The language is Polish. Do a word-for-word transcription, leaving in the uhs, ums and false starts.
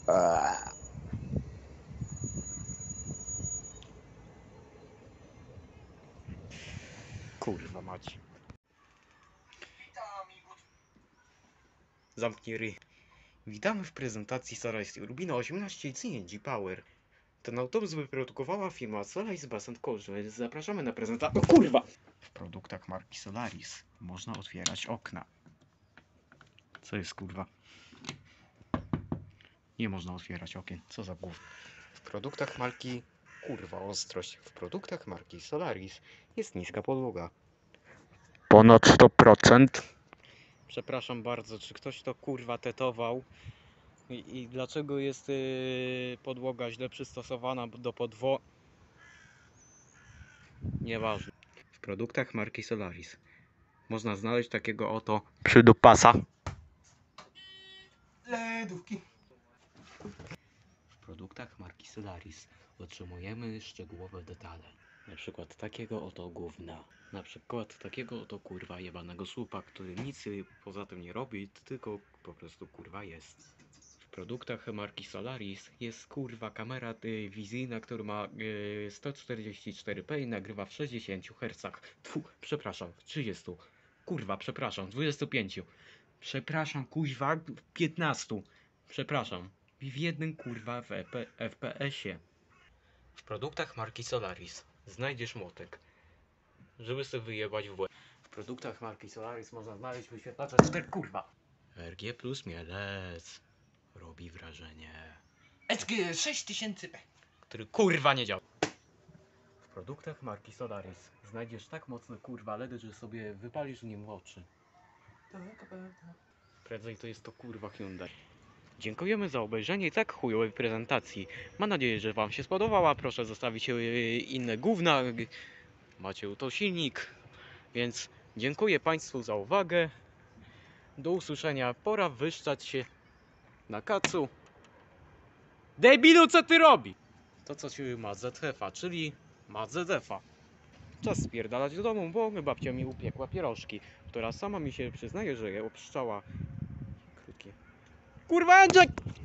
Eee. Kurwa mać. Zamknij ryj. Witamy w prezentacji Solaris Urbino osiemnaście C N G Power. Ten autobus wyprodukowała firma Solaris Bus and Coach, więc zapraszamy na prezentację. O kurwa! W produktach marki Solaris można otwierać okna. Co jest kurwa? Nie można otwierać okien. Co za głów? W produktach marki... Kurwa, ostrość. W produktach marki Solaris jest niska podłoga. Ponad sto procent. Przepraszam bardzo, czy ktoś to kurwa tetował? I, i dlaczego jest yy, podłoga źle przystosowana do podwo... Nieważne. W produktach marki Solaris można znaleźć takiego oto przydupasa. Lodówki. W produktach marki Solaris otrzymujemy szczegółowe detale. Na przykład takiego oto gówna. Na przykład takiego oto kurwa jebanego słupa, który nic poza tym nie robi, tylko po prostu kurwa jest. W produktach marki Solaris jest kurwa kamera y, wizyjna, która ma y, sto czterdzieści cztery p i nagrywa w sześćdziesięciu hercach. Tfu, przepraszam, w trzydziestu. Kurwa, przepraszam, w dwudziestu pięciu. Przepraszam, kuźwa, w piętnastu. Przepraszam, w jednym kurwa w F P S-ie. W produktach marki Solaris znajdziesz młotek, żeby sobie wyjebać w łeb. W produktach marki Solaris można znaleźć wyświetlacza cztery kurwa. R G plus mielec robi wrażenie. S G sześć tysięcy P, który kurwa nie działa. W produktach marki Solaris znajdziesz tak mocne kurwa L E D, że sobie wypalisz nim w oczy. Prędzej to jest to kurwa Hyundai. Dziękujemy za obejrzenie tak chujowej prezentacji. Mam nadzieję, że wam się spodobała. Proszę zostawić inne gówna. Macie to silnik. Więc dziękuję państwu za uwagę. Do usłyszenia. Pora wyszczać się na kacu. Debilu, co ty robi? To co ci ma Z F a, czyli ma Z F a. Czas spierdalać do domu, bo babcia mi upiekła pierożki, która sama mi się przyznaje, że je obszczała. Krótkie. Kurwa Andrzej!